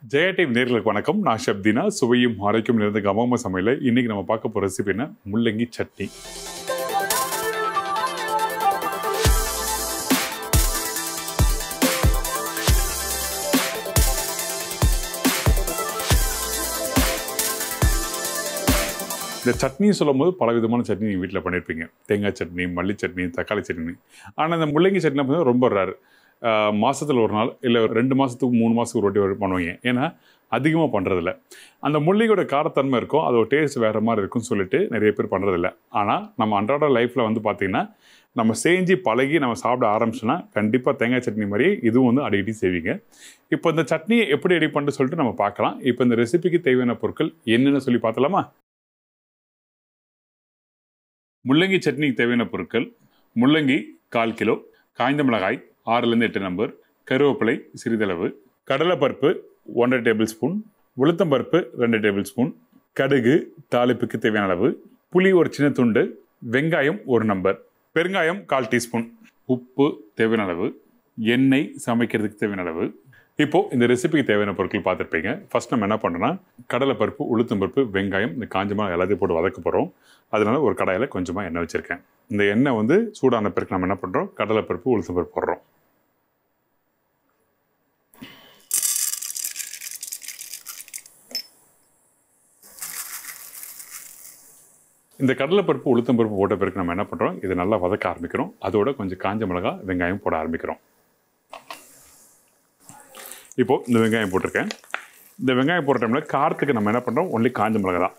Jaya team நேர்களுக்கு வணக்கம். நான் ஷெஃப் தீனா. சுவையும் ஆரோக்கியம் நிறைந்த கமா கமா சமையல இன்னைக்கு நம்ம பார்க்க போற ரெசிபி என்ன, முள்ளங்கி சட்னி. இந்த சட்னி சொல்லும் போது பல விதமான சட்னி நீங்கள் வீட்டில் பண்ணியிருப்பீங்க. தேங்காய் சட்னி, மல்லி சட்னி, தக்காளி சட்னி. ஆனால் இந்த முள்ளங்கி சட்னி பார்த்தீங்கன்னா ரொம்ப ரேர். மாதத்தில் ஒரு நாள் இல்லை 2 மாதத்துக்கு 3 மாதத்துக்கு ஒரு வாட்டி பண்ணுவீங்க. ஏன்னா அதிகமாக பண்ணுறதில்ல. அந்த முள்ளங்கியோட காரத்தன்மை இருக்கும், அதோட டேஸ்ட் வேறு மாதிரி இருக்குன்னு சொல்லிட்டு நிறைய பேர் பண்ணுறதில்ல. ஆனால் நம்ம அன்றாட லைஃப்பில் வந்து பார்த்திங்கன்னா நம்ம செஞ்சு பழகி நம்ம சாப்பிட ஆரம்பிச்சோன்னா கண்டிப்பாக தேங்காய் சட்னி மாதிரியே இதுவும் வந்து அடிக்கடி செய்வீங்க. இப்போ இந்த சட்னியை எப்படி ரெடி பண்ணிட்டு சொல்லிட்டு நம்ம பார்க்கலாம். இப்போ இந்த ரெசிபிக்கு தேவையான பொருட்கள் என்னென்னு சொல்லி பார்த்தலாமா? முள்ளங்கி சட்னிக்கு தேவையான பொருட்கள்: முள்ளங்கி 1/4 கிலோ, காய்ந்த மிளகாய் 6லேருந்து 8 நம்பர், கருவேப்பிலை சிறிதளவு, கடலைப்பருப்பு 1½ டேபிள் ஸ்பூன், உளுத்தம்பருப்பு 2 டேபிள் ஸ்பூன், கடுகு தாளிப்புக்கு தேவையான அளவு, புளி ஒரு சின்ன துண்டு, வெங்காயம் 1 நம்பர், பெருங்காயம் 1/4 டீஸ்பூன், உப்பு தேவையான அளவு, எண்ணெய் சமைக்கிறதுக்கு தேவையான அளவு. இப்போது இந்த ரெசிபிக்கு தேவையான பொருட்கள் பார்த்துருப்பீங்க. ஃபர்ஸ்ட் நம்ம என்ன பண்ணுறோன்னா கடலைப்பருப்பு, உளுத்தம்பருப்பு, வெங்காயம், இந்த காஞ்ச மிளகாய் எல்லாத்தையும் போட்டு வதக்க போகிறோம். அதனால ஒரு கடாயில் கொஞ்சமாக எண்ணெய் வச்சுருக்கேன். இந்த எண்ணெய் வந்து சூடான பிறகு நம்ம என்ன பண்ணுறோம், கடலைப்பருப்பு, உளுத்தம்பருப்பு போடுறோம். இந்த கடலைப்பருப்பு, உளுத்தம்பருப்பு போட்ட பிறகு நம்ம என்ன பண்ணுறோம், இதை நல்லா வதக்க ஆரம்பிக்கிறோம். அதோட கொஞ்சம் காஞ்ச மிளகாய், வெங்காயம் போட ஆரம்பிக்கிறோம். இப்போது இந்த வெங்காயம் போட்டிருக்கேன். இந்த வெங்காயம் போடுற டைமில் காரத்துக்கு நம்ம என்ன பண்ணுறோம், ஒன்லி காஞ்ச மிளகா தான்.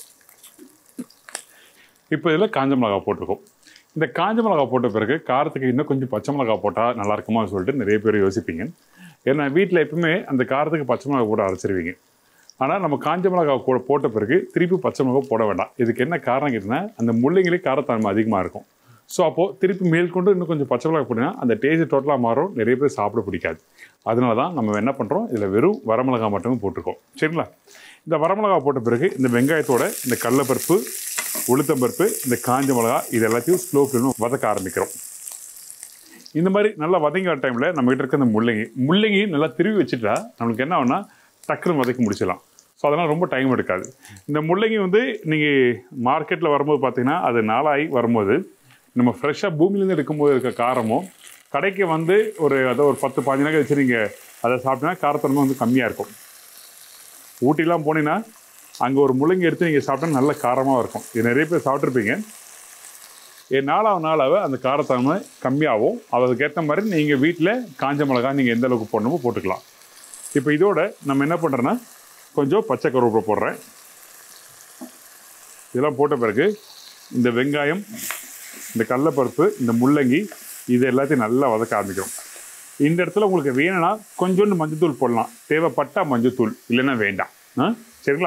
இப்போ இதில் காஞ்ச மிளகா போட்டிருக்கோம். இந்த காஞ்ச மிளகா போட்ட பிறகு காரத்துக்கு இன்னும் கொஞ்சம் பச்சை மிளகா போட்டால் நல்லா இருக்குமான்னு சொல்லிட்டு நிறைய பேர் யோசிப்பீங்க. ஏன்னா வீட்டில் எப்பவுமே அந்த காரத்துக்கு பச்சை மிளகா போட்டு அரைச்சிருவீங்க. ஆனால் நம்ம காஞ்ச மிளகா கூட போட்ட பிறகு திருப்பி பச்சை மிளகா போட வேண்டாம். இதுக்கு என்ன காரணம் கேட்டிங்கன்னா, அந்த முள்ளங்கிலே காரத்தன்மை அதிகமாக இருக்கும். ஸோ அப்போது திருப்பி மேற்கொண்டு இன்னும் கொஞ்சம் பச்சை மிளகா போட்டிங்கன்னா அந்த டேஸ்ட் டோட்டலாக மாறும். நிறைய பேர் சாப்பிட பிடிக்காது. அதனால தான் நம்ம என்ன பண்ணுறோம், இதில் வெறும் வரமிளகா மட்டுமே போட்டிருக்கோம். சரிங்களா? இந்த வரமிளகா போட்ட பிறகு இந்த வெங்காயத்தோட இந்த கடலைப்பருப்பு, உளுத்தம்பருப்பு, இந்த காஞ்ச மிளகா இது எல்லாத்தையும் ஸ்லோ ஃப்ளேமில் வதக்க ஆரம்பிக்கிறோம். இந்த மாதிரி நல்லா வதங்கிற டைமில் நம்மகிட்ட இருக்க இந்த முள்ளங்கி நல்லா திருவி வச்சுட்டா நம்மளுக்கு என்ன ஆகும்னா டக்குன்னு வதக்கி முடிச்சிடலாம். ஸோ அதனால் ரொம்ப டைம் எடுக்காது. இந்த முள்ளங்கி வந்து நீங்கள் மார்க்கெட்டில் வரும்போது பார்த்தீங்கன்னா அது நாளாகி வரும்போது நம்ம ஃப்ரெஷ்ஷாக பூமியிலேருந்து எடுக்கும்போது இருக்க காரமும் கடைக்கு வந்து ஒரு 10-15 நாள் வச்சு நீங்கள் அதை சாப்பிட்டீங்கன்னா காரத்தன்மை வந்து கம்மியாக இருக்கும். ஊட்டிலாம் போனீங்கன்னா அங்கே ஒரு முள்ளங்கி எடுத்து நீங்கள் சாப்பிட்டா நல்ல காரமாக இருக்கும். இது நிறைய பேர் சாப்பிட்ருப்பீங்க. நாளாக அந்த காரத்தன்மை கம்மியாகும். அதுக்கேற்ற மாதிரி நீங்கள் வீட்டில் காஞ்ச மிளகா நீங்கள் எந்த அளவுக்கு போடணுமோ போட்டுக்கலாம். இப்போ இதோட நம்ம என்ன பண்ணுறோன்னா கொஞ்சம் பச்சை கருவேப்பிலை போடுறேன். இதெல்லாம் போட்ட பிறகு இந்த வெங்காயம், இந்த கடலைப்பருப்பு, இந்த முள்ளங்கி இது எல்லாத்தையும் நல்லா வதக்க ஆரம்பிக்கிறோம். இந்த இடத்துல உங்களுக்கு வேணும்னா கொஞ்சோண்டு மஞ்சத்தூள் போடலாம். தேவைப்பட்டா மஞ்சத்தூள், இல்லைன்னா வேண்டாம். சரிங்களா?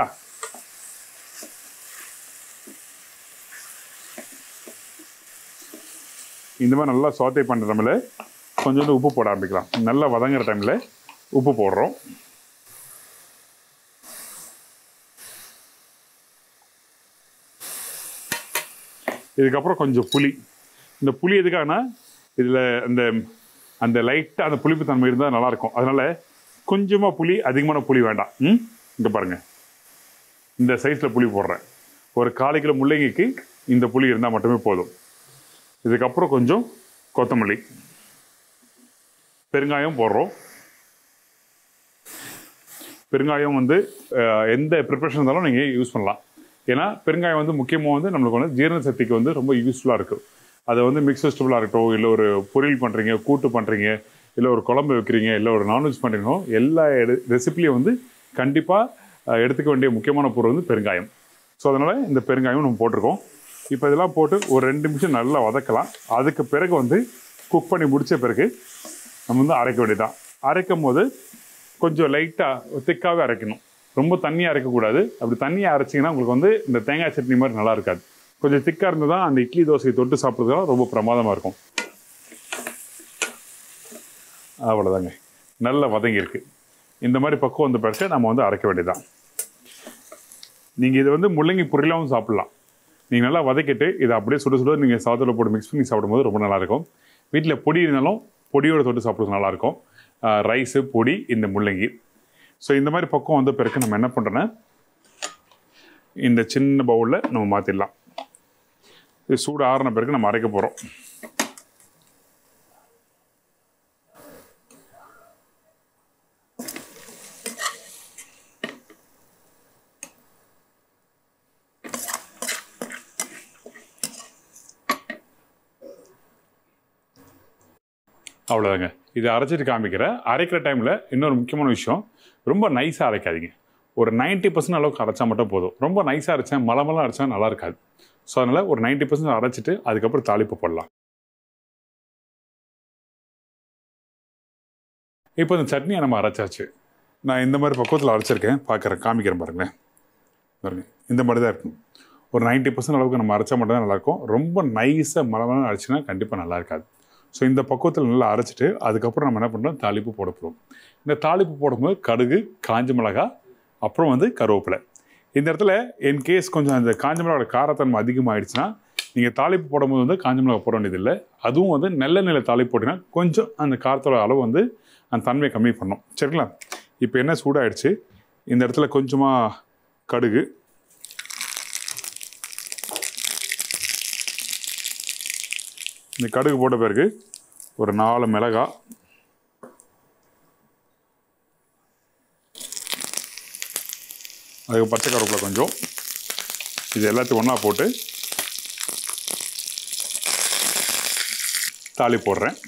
இந்த மாதிரி நல்லா சோத்தை பண்ணுற டைமில் கொஞ்சோண்டு உப்பு போட ஆரம்பிக்கலாம். நல்லா வதங்குற டைமில் உப்பு போடுறோம். இதுக்கப்புறம் கொஞ்சம் புளி. இந்த புளி எதுக்காகனா இதில் அந்த லைட்டாக அந்த புளிப்பு தன்மை இருந்தால் நல்லாயிருக்கும். அதனால் கொஞ்சமாக புளி, அதிகமான புளி வேண்டாம். இங்கே பாருங்கள், இந்த சைஸில் புளி போடுறேன். ஒரு 1/4 கிலோ முள்ளங்கிக்கு இந்த புளி இருந்தால் மட்டுமே போதும். இதுக்கப்புறம் கொஞ்சம் கொத்தமல்லி, பெருங்காயம் போடுறோம். பெருங்காயம் வந்து எந்த ப்ரிப்ரேஷன் இருந்தாலும் நீங்கள் யூஸ் பண்ணலாம். ஏன்னா பெருங்காயம் வந்து முக்கியமாக வந்து நம்மளுக்கு வந்து ஜீரண சக்திக்கு வந்து ரொம்ப யூஸ்ஃபுல்லாக இருக்குது. அதை வந்து மிக்ஸ் வெஜிடபிளாக இருக்கட்டும், இல்லை ஒரு பொரியல் பண்ணுறீங்க, கூட்டு பண்ணுறீங்க, இல்லை ஒரு குழம்பு வைக்கிறீங்க, இல்லை ஒரு நான்வெஜ் பண்ணுறீங்களோ எல்லா ரெசிபிலையும் வந்து கண்டிப்பாக எடுத்துக்க வேண்டிய முக்கியமான பொருள் வந்து பெருங்காயம். ஸோ அதனால் இந்த பெருங்காயம் நம்ம போட்டிருக்கோம். இப்போ இதெல்லாம் போட்டு ஒரு 2 நிமிஷம் நல்லா வதக்கலாம். அதுக்கு பிறகு வந்து குக் பண்ணி முடித்த பிறகு நம்ம வந்து அரைக்க வேண்டியதான். அரைக்கும் போது கொஞ்சம் லைட்டாக திக்காகவே அரைக்கணும். ரொம்ப தண்ணியாக அரைக்கக்கூடாது. அப்படி தண்ணியாக அரைச்சிங்கன்னா உங்களுக்கு வந்து இந்த தேங்காய் சட்னி மாதிரி நல்லா இருக்காது. கொஞ்சம் திக்காக இருந்து தான் அந்த இட்லி தோசையை தொட்டு சாப்பிட்றதுலாம் ரொம்ப பிரமாதமாக இருக்கும். அவ்வளோதாங்க, நல்லா வதங்கியிருக்கு. இந்த மாதிரி பக்குவம் வந்த பிறகு நம்ம வந்து அரைக்க வேண்டியதான். நீங்கள் இதை வந்து முள்ளங்கி பொரியலாகவும் சாப்பிட்லாம். நீங்கள் நல்லா வதக்கிட்டு இதை அப்படியே சுட நீங்கள் சாதத்தில் போட்டு மிக்ஸ் பண்ணி சாப்பிடும்போது ரொம்ப நல்லாயிருக்கும். வீட்டில் பொடி இருந்தாலும் பொடியோடு தொட்டு சாப்பிட்றது நல்லாயிருக்கும். ரைஸு, பொடி, இந்த முள்ளங்கி ஸோ இந்த மாதிரி பக்கம் வந்த பிறகு நம்ம என்ன பண்ணுறோன்னா இந்த சின்ன பவுலில் நம்ம மாற்றிடலாம். இது சூடு ஆறின பிறகு நம்ம அரைக்க போகிறோம். அவ்வளோதாங்க. இது அரைச்சிட்டு காமிக்கிறேன். அரைக்கிற டைமில் இன்னொரு முக்கியமான விஷயம், ரொம்ப நைஸாக அரைக்காதீங்க. ஒரு 90% அளவுக்கு அரைச்சா மட்டும் போதும். ரொம்ப நைஸாக அரைச்சேன் மலமெல்லாம் அரைச்சா நல்லா இருக்காது. ஸோ அதனால் ஒரு 90% அரைச்சிட்டு அதுக்கப்புறம் தாளிப்பு போடலாம். இப்போ இந்த சட்னியை நம்ம அரைச்சாச்சு. நான் இந்த மாதிரி பக்குவத்தில் அரைச்சிருக்கேன், காமிக்கிறேன் பாருங்களேன். பாருங்க, இந்த மாதிரி தான் இருக்கும். ஒரு 90% அளவுக்கு நம்ம அரைச்சா மட்டும் தான் நல்லாயிருக்கும். ரொம்ப நைஸாக மலமெல்லாம் அரைச்சின்னா கண்டிப்பாக நல்லா இருக்காது. ஸோ இந்த பக்குவத்தில் நல்லா அரைச்சிட்டு அதுக்கப்புறம் நம்ம என்ன பண்ணுறோம், தாளிப்பு போட போகிறோம். இந்த தாளிப்பு போடும்போது கடுகு, காஞ்ச மிளகாய், அப்புறம் கருவேப்பிலை. இந்த இடத்துல இன்கேஸ் கொஞ்சம் அந்த காஞ்ச மிளகாயோட காரத்தன்மை அதிகமாகிடுச்சுன்னா நீங்கள் தாளிப்பு போடும்போது காஞ்ச மிளகாய் போட வேண்டியதில்லை. அதுவும் நல்லெண்ணெயில் தாளிப்பு போட்டிங்கன்னா கொஞ்சம் அந்த காரத்தோட அளவு அந்த தன்மையை கம்மி பண்ணணும். சரிங்களா? இப்போ என்ன சூடாகிடுச்சு, இந்த இடத்துல கொஞ்சமாக கடுகு, இந்த கடுகு போட்ட பிறகு ஒரு 4 மிளகாய், அதுக்கு பச்சை கருவேப்பிலை கொஞ்சம், இது எல்லாத்தையும் ஒன்றா போட்டு தாளி போடுறேன்.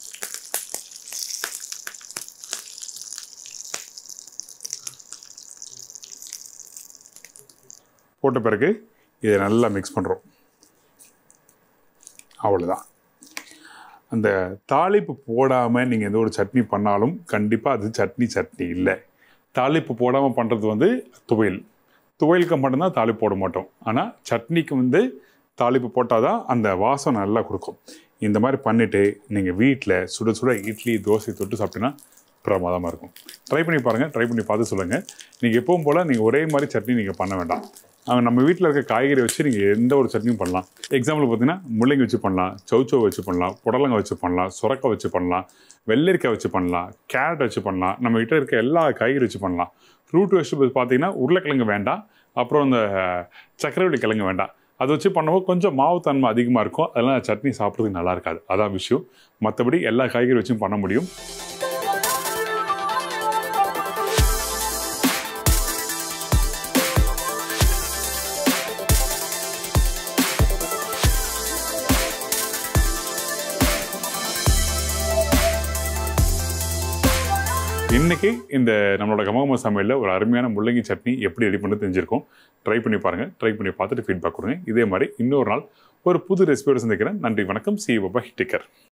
போட்ட பிறகு இதை நல்லா மிக்ஸ் பண்ணுறோம். அவ்வளோதான். அந்த தாளிப்பு போடாமல் நீங்கள் எந்த ஒரு சட்னி பண்ணாலும் கண்டிப்பாக அது சட்னி இல்லை. தாளிப்பு போடாமல் பண்ணுறது துவையலுக்கு மட்டும்தான் தாளிப்பு போட மாட்டோம். ஆனால் சட்னிக்கு தாளிப்பு போட்டால் தான் அந்த வாசம் நல்லா கொடுக்கும். இந்த மாதிரி பண்ணிவிட்டு நீங்கள் வீட்டில் சுட சுட இட்லி, தோசை தொட்டு சாப்பிட்டீங்கன்னா பிரமாதமாக இருக்கும். ட்ரை பண்ணி பாருங்கள். ட்ரை பண்ணி பார்த்து சொல்லுங்கள். நீங்கள் எப்பவும் போல் நீங்கள் ஒரே மாதிரி சட்னி நீங்கள் பண்ண வேண்டாம். நம்ம வீட்டில் இருக்க காய்கறி வச்சு நீங்கள் எந்த ஒரு சட்னியும் பண்ணலாம். எக்ஸாம்பிள் பார்த்தீங்கன்னா முள்ளங்கி வச்சு பண்ணலாம், சௌச்சோ வச்சு பண்ணலாம், புடலங்காய் வச்சு பண்ணலாம், சுரக்காய் வச்சு பண்ணலாம், வெள்ளரிக்காய் வச்சு பண்ணலாம், கேரட் வச்சு பண்ணலாம், நம்ம கிட்ட இருக்க எல்லா காய்கறி வச்சு பண்ணலாம். ஃப்ரூட் வெஜிடபிள்ஸ் பார்த்தீங்கன்னா உருளைக்கிழங்கு வேண்டாம், அப்புறம் இந்த சக்கரவள்ளி கிழங்கு வேண்டாம். அதை வச்சு பண்ணும்போது கொஞ்சம் மாவு தன்மை அதிகமாக இருக்கும். அதெல்லாம் சட்னி சாப்பிட்றதுக்கு நல்லா இருக்காது. அதான் விஷயம். மற்றபடி எல்லா காய்கறி வச்சும் பண்ண முடியும். இன்றைக்கி இந்த நம்மளோட கமகம சமையலில் ஒரு அருமையான முள்ளங்கி சட்னி எப்படி ரெடி பண்ணி தெரிஞ்சிருக்கோம். ட்ரை பண்ணி பாருங்கள். ட்ரை பண்ணி பார்த்துட்டு ஃபீட்பேக் கொடுங்க. இதே மாதிரி இன்னொரு நாள் ஒரு புது ரெசிபியோடு சந்திக்கிறேன். நன்றி, வணக்கம். See you, bye-bye. Take care.